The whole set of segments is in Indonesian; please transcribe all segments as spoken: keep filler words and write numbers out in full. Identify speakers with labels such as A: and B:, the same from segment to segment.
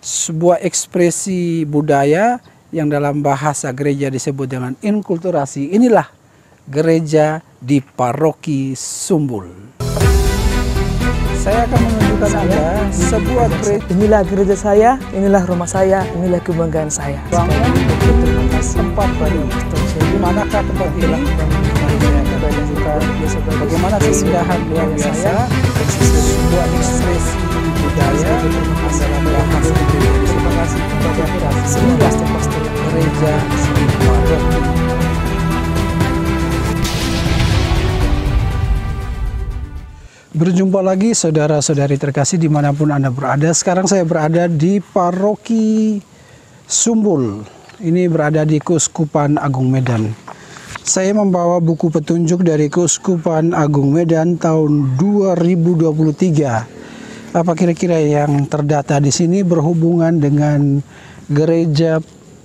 A: sebuah ekspresi budaya yang dalam bahasa gereja disebut dengan inkulturasi. Inilah gereja di Paroki Sumbul. Saya akan menunjukkan Anda sebuah gereja.
B: Inilah gereja saya, inilah rumah saya, inilah kebanggaan saya.
A: Bangunan tempat baru. Di manakah tempat ini? Bagaimana keindahan luar biasa, sebuah ekspresi budaya dalam bahasa gereja. Terima kasih kepada semua pastor gereja di Paroki. Berjumpa lagi saudara-saudari terkasih dimanapun Anda berada. Sekarang saya berada di Paroki Sumbul. Ini berada di Keuskupan Agung Medan. Saya membawa buku petunjuk dari Keuskupan Agung Medan tahun dua ribu dua puluh tiga. Apa kira-kira yang terdata di sini berhubungan dengan gereja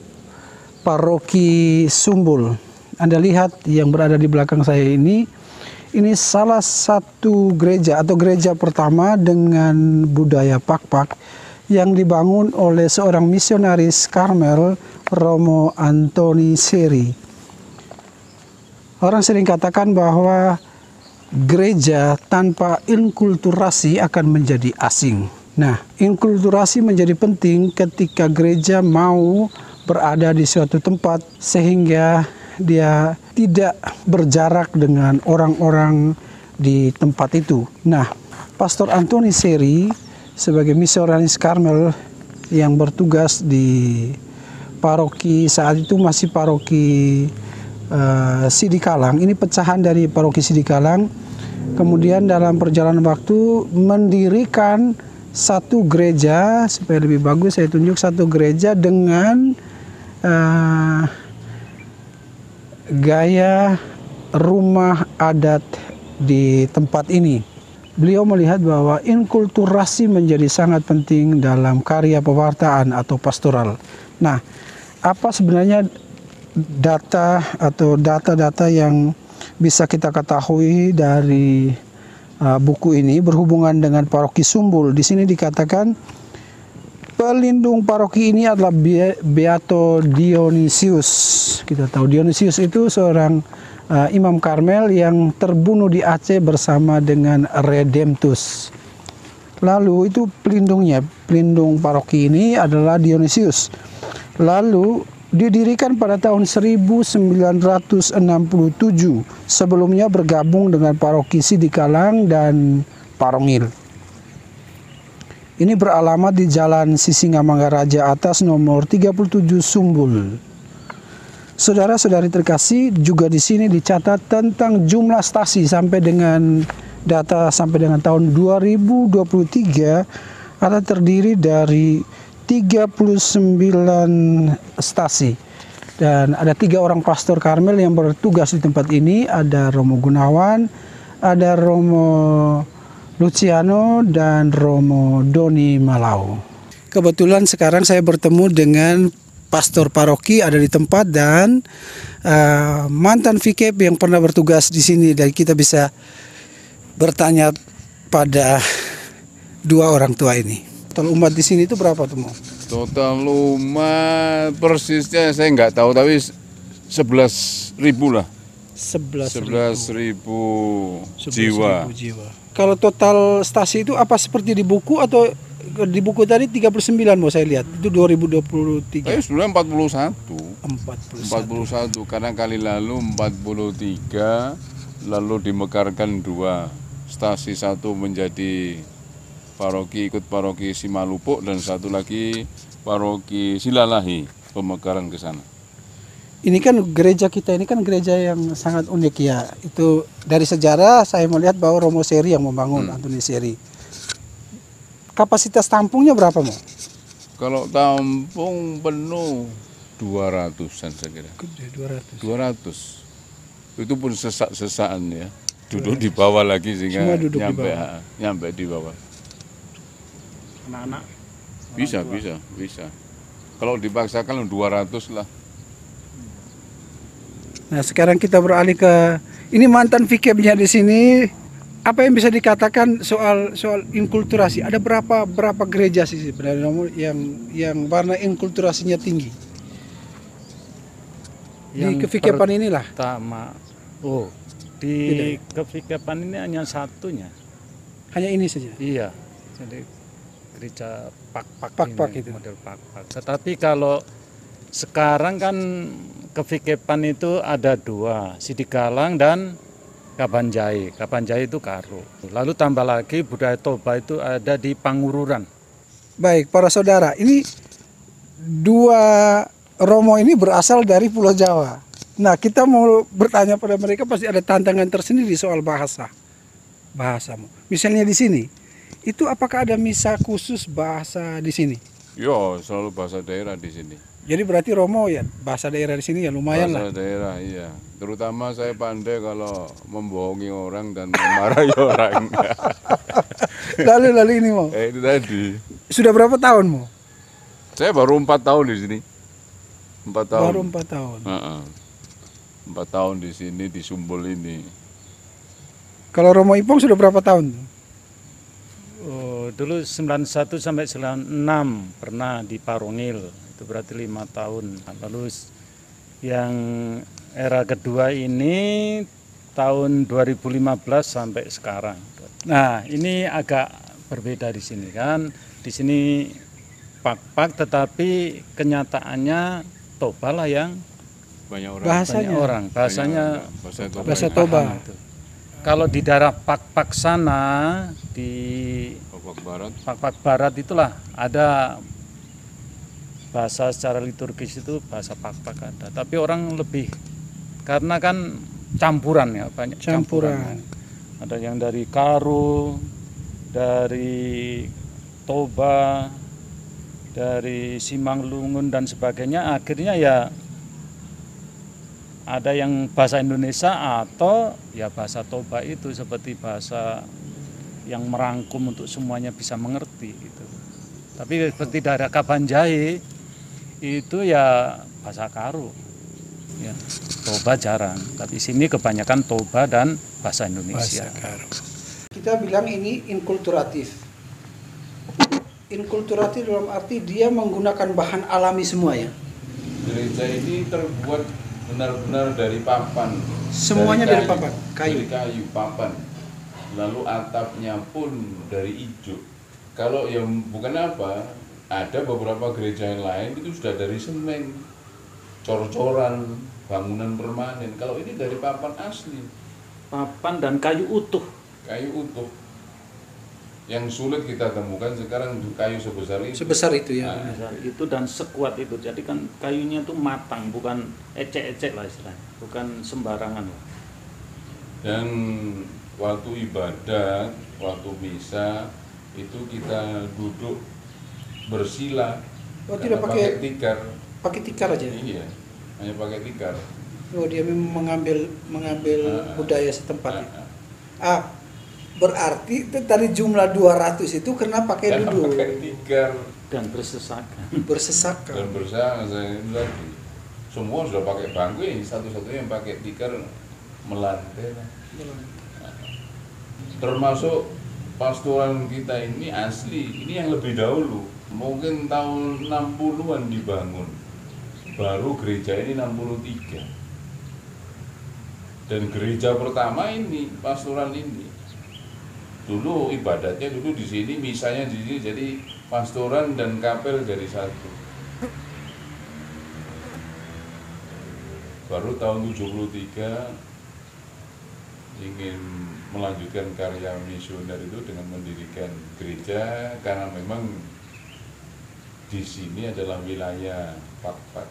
A: Paroki Sumbul. Anda lihat yang berada di belakang saya ini. Ini salah satu gereja atau gereja pertama dengan budaya Pak-Pak yang dibangun oleh seorang misionaris Karmel, Romo Antoni Seri. Orang sering katakan bahwa gereja tanpa inkulturasi akan menjadi asing. Nah, inkulturasi menjadi penting ketika gereja mau berada di suatu tempat sehingga dia tidak berjarak dengan orang-orang di tempat itu. Nah, Pastor Antoni Seri sebagai misionaris Karmel yang bertugas di paroki saat itu masih paroki uh, Sidikalang. Ini pecahan dari paroki Sidikalang. Kemudian dalam perjalanan waktu mendirikan satu gereja, supaya lebih bagus saya tunjuk satu gereja dengan uh, gaya rumah adat di tempat ini. Beliau melihat bahwa inkulturasi menjadi sangat penting dalam karya pewartaan atau pastoral. Nah, apa sebenarnya data atau data-data yang bisa kita ketahui dari uh, buku ini berhubungan dengan Paroki Sumbul? Di sini dikatakan pelindung paroki ini adalah Beato Dionysius. Kita tahu Dionysius itu seorang uh, imam Karmel yang terbunuh di Aceh bersama dengan Redemptus. Lalu itu pelindungnya, pelindung paroki ini adalah Dionysius. Lalu didirikan pada tahun seribu sembilan ratus enam puluh tujuh. Sebelumnya bergabung dengan paroki Sidikalang dan Parongil. Ini beralamat di Jalan Sisingamangaraja Atas nomor tiga puluh tujuh Sumbul. Saudara-saudari terkasih, juga di sini dicatat tentang jumlah stasi sampai dengan data sampai dengan tahun dua ribu dua puluh tiga ada terdiri dari tiga puluh sembilan stasi. Dan ada tiga orang pastor Karmel yang bertugas di tempat ini, ada Romo Gunawan, ada Romo Luciano dan Romo Doni Malau. Kebetulan sekarang saya bertemu dengan pastor paroki ada di tempat dan uh, mantan V K P yang pernah bertugas di sini, dan kita bisa bertanya pada dua orang tua ini. Total umat di sini itu berapa tuh, Mo?
C: Total umat persisnya saya nggak tahu, tapi sebelas ribu lah.
A: Sebelas
C: ribu jiwa.
A: jiwa. Kalau total stasi itu apa seperti di buku atau di buku tadi tiga puluh sembilan mau saya lihat itu dua ribu dua puluh tiga.
C: Eh sebenarnya empat puluh satu.
A: empat puluh satu.
C: empat puluh satu karena kali lalu empat puluh tiga lalu dimekarkan dua. Stasi satu menjadi paroki ikut paroki Simalupuk dan satu lagi paroki Silalahi pemekaran ke sana.
A: Ini kan gereja kita ini kan gereja yang sangat unik ya. Itu dari sejarah saya melihat bahwa Romo Seri yang membangun, hmm. Antoni Seri. Kapasitas tampungnya berapa, Mo?
C: Kalau tampung penuh dua ratusan saya kira.
A: dua ratus.
C: dua ratus. Itu pun sesak-sesaan ya. Duduk di bawah lagi sehingga nyampe di bawah. nyampe di bawah.
A: Anak-anak.
C: Bisa, bisa, bisa. Kalau dipaksakan dua ratus lah.
A: Nah, sekarang kita beralih ke ini mantan V K M-nya di sini apa yang bisa dikatakan soal soal inkulturasi? Ada berapa berapa gereja sih sebenarnya Romo, yang yang warna inkulturasinya tinggi? Di
D: Yang
A: Kevikepan inilah.
D: pertama, oh di
A: Tidak ya?
D: Kevikepan ini hanya satunya.
A: Hanya ini saja.
D: Iya, jadi gereja pak-pak,
A: Pak-pak
D: ini,
A: itu.
D: model pak-pak. Tetapi kalau sekarang kan Kevikepan itu ada dua, Sidikalang dan Kabanjai. Kabanjai itu Karo. Lalu tambah lagi budaya Toba itu ada di Pangururan.
A: Baik, para saudara, ini dua Romo ini berasal dari Pulau Jawa. Nah, kita mau bertanya pada mereka, pasti ada tantangan tersendiri soal bahasa. Bahasamu. Misalnya di sini, itu apakah ada misa khusus bahasa di sini?
C: Yo, selalu bahasa daerah di sini.
A: Jadi berarti Romo ya bahasa daerah di sini ya lumayan
C: Bahasa
A: lah.
C: daerah, iya. Terutama saya pandai kalau membohongi orang dan memarahi orang.
A: Lalu lalu ini mau.
C: eh, itu tadi.
A: Sudah berapa tahun mau?
C: Saya baru empat tahun di sini. Empat tahun.
A: Baru empat tahun.
C: Heeh. Empat tahun di sini di Sumbul ini.
A: Kalau Romo Ipong sudah berapa tahun?
D: Oh, dulu sembilan puluh satu sampai sembilan puluh enam pernah di Parongil, itu berarti lima tahun. Lalu yang era kedua ini tahun dua ribu lima belas sampai sekarang. Nah, ini agak berbeda di sini kan. Di sini pak-pak, tetapi kenyataannya Toba lah yang
C: Banyak orang.
A: Bahasanya.
D: banyak orang. Bahasanya
C: Banyak bahasa Toba.
A: Bahasa
C: Bahasa
A: Toba.
D: itu. Kalau di daerah pak-pak sana, di
C: Babak Barat.
D: Pak-Pak Barat itulah ada bahasa secara liturgis itu bahasa Pak-Pak ada. Tapi orang lebih karena kan campuran ya, banyak campuran.
A: Campuran.
D: Ada yang dari Karo, dari Toba, dari Simanglungun dan sebagainya. Akhirnya ya ada yang bahasa Indonesia atau ya bahasa Toba itu seperti bahasa yang merangkum untuk semuanya bisa mengerti gitu. Tapi seperti daerah Kabanjai itu ya bahasa Karo. Ya, Toba jarang. Tapi sini kebanyakan Toba dan bahasa Indonesia.
A: Bahasa Karo. Kita bilang ini inkulturatif. Inkulturatif dalam arti dia menggunakan bahan alami semua ya.
C: Gereja ini terbuat benar-benar dari papan.
A: Semuanya dari papan, kayu.
C: Dari kayu, papan. Lalu atapnya pun dari ijo. Kalau yang bukan apa, ada beberapa gereja yang lain itu sudah dari semen, cor-coran, bangunan permanen. Kalau ini dari papan asli,
D: Papan dan kayu utuh.
C: kayu utuh. Yang sulit kita temukan sekarang kayu sebesar itu.
A: Sebesar itu ya.
C: Nah,
D: Besar itu dan sekuat itu. Jadi kan kayunya tuh matang, bukan ecek-ecek lah istilahnya. Bukan sembarangan lah.
C: Dan waktu ibadah, waktu misa itu kita duduk bersila.
A: Oh,
C: Karena
A: tidak pakai-
C: tikar.
A: Pakai tikar aja.
C: Iya, hanya pakai tikar.
A: Oh, dia memang mengambil mengambil
C: Ah,
A: budaya setempat.
C: Ah,
A: ya.
C: ah.
A: Ah, berarti itu tadi jumlah dua ratus itu karena pakai
C: Karena
A: duduk,
C: pakai tikar
D: Dan bersesakan.
A: bersesakan.
C: dan bersama saya itu lagi. Semua sudah pakai bangku, ini satu-satunya yang pakai tikar melantai lah. Termasuk pastoran kita ini asli, ini yang lebih dahulu, mungkin tahun enam puluhan dibangun, baru gereja ini enam puluh tiga. Dan gereja pertama ini, pastoran ini, dulu ibadatnya dulu di sini, misanya di sini, jadi pastoran dan kapel jadi satu. Baru tahun tujuh puluh tiga ingin melanjutkan karya misioner itu dengan mendirikan gereja, karena memang di sini adalah wilayah Pak-Pak.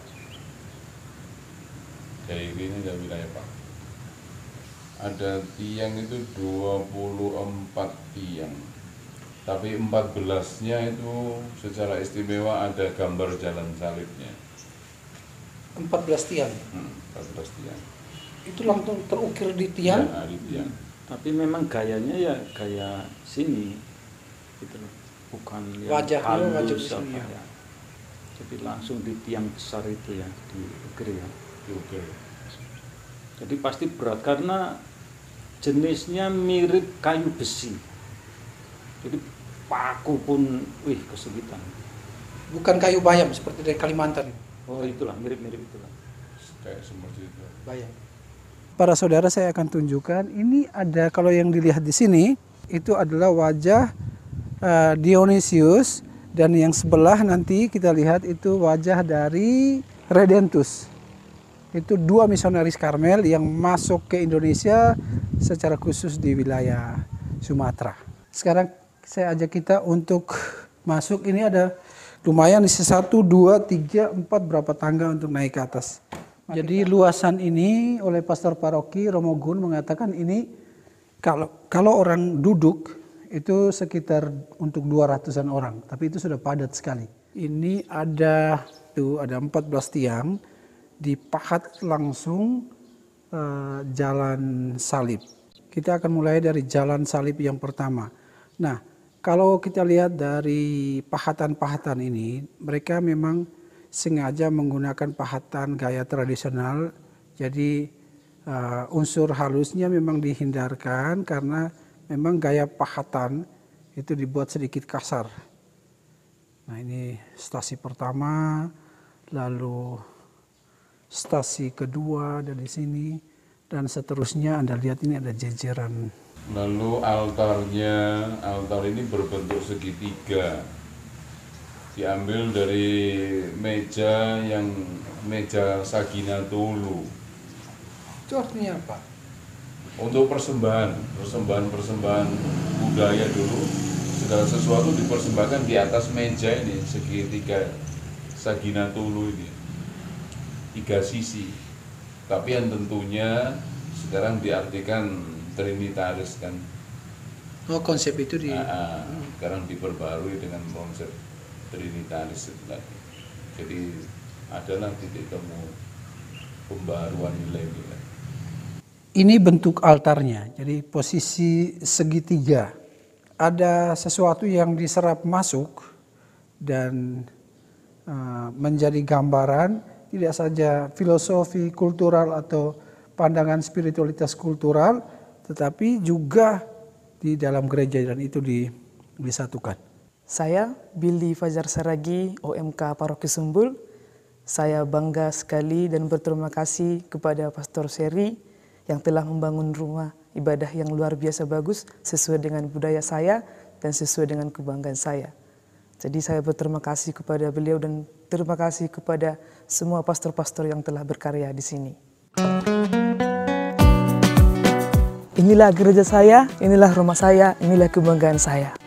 C: Daerahnya adalah wilayah Pak. Ada tiang itu dua puluh empat tiang, tapi empat belasnya itu secara istimewa ada gambar jalan salibnya.
A: empat belas tiang.
C: Hmm, empat belas tiang.
A: Itu langsung terukir di tiang.
C: Ya, di tiang.
D: Tapi memang gayanya ya gaya sini, gitu loh. Bukan yang
A: Wajahnya
D: halus
A: wajah
D: apa
A: sini, ya.
D: ya. Jadi langsung di tiang besar itu ya, di ukir ya.
C: Oke.
D: Jadi pasti berat karena jenisnya mirip kayu besi. Jadi paku pun, wih kesulitan.
A: Bukan kayu bayam seperti dari Kalimantan.
D: Oh itulah, mirip-mirip itulah.
C: Kayak seperti itu.
A: Bayam. Para saudara, saya akan tunjukkan. Ini ada, kalau yang dilihat di sini itu adalah wajah uh, Dionysius, dan yang sebelah nanti kita lihat itu wajah dari Redentus. Itu dua misionaris Karmel yang masuk ke Indonesia secara khusus di wilayah Sumatera. Sekarang saya ajak kita untuk masuk. Ini ada lumayan, satu, dua, tiga, empat, berapa tangga untuk naik ke atas. Jadi luasan ini oleh Pastor Paroki Romo Gun mengatakan ini kalau kalau orang duduk itu sekitar untuk dua ratusan orang, tapi itu sudah padat sekali. Ini ada tuh ada empat belas tiang dipahat langsung uh, jalan salib. Kita akan mulai dari jalan salib yang pertama. Nah, kalau kita lihat dari pahatan-pahatan ini, mereka memang sengaja menggunakan pahatan gaya tradisional. Jadi uh, unsur halusnya memang dihindarkan karena memang gaya pahatan itu dibuat sedikit kasar. Nah, ini stasi pertama, lalu stasi kedua ada di sini, dan seterusnya. Anda lihat ini ada jejeran.
C: Lalu altarnya, altar ini berbentuk segitiga, diambil dari meja yang meja Sagina Tulu.
A: Itu artinya apa?
C: Untuk persembahan, persembahan-persembahan budaya dulu, segala sesuatu dipersembahkan di atas meja ini, segitiga Sagina Tulu ini, tiga sisi. Tapi yang tentunya sekarang diartikan Trinitaris kan.
A: Oh, konsep itu di.
C: Nah, sekarang diperbarui dengan konsep Trinitaris itu lagi. Jadi adalah titik temu pembaruan nilai-nilai.
A: Ini bentuk altarnya, jadi posisi segitiga. Ada sesuatu yang diserap masuk dan uh, menjadi gambaran tidak saja filosofi kultural atau pandangan spiritualitas kultural, tetapi juga di dalam gereja, dan itu di, disatukan.
B: Saya Billy Fajar Saragi, O M K Paroki Sumbul. Saya bangga sekali dan berterima kasih kepada Pastor Seri yang telah membangun rumah ibadah yang luar biasa bagus sesuai dengan budaya saya dan sesuai dengan kebanggaan saya. Jadi saya berterima kasih kepada beliau dan terima kasih kepada semua pastor-pastor yang telah berkarya di sini. Inilah gereja saya, inilah rumah saya, inilah kebanggaan saya.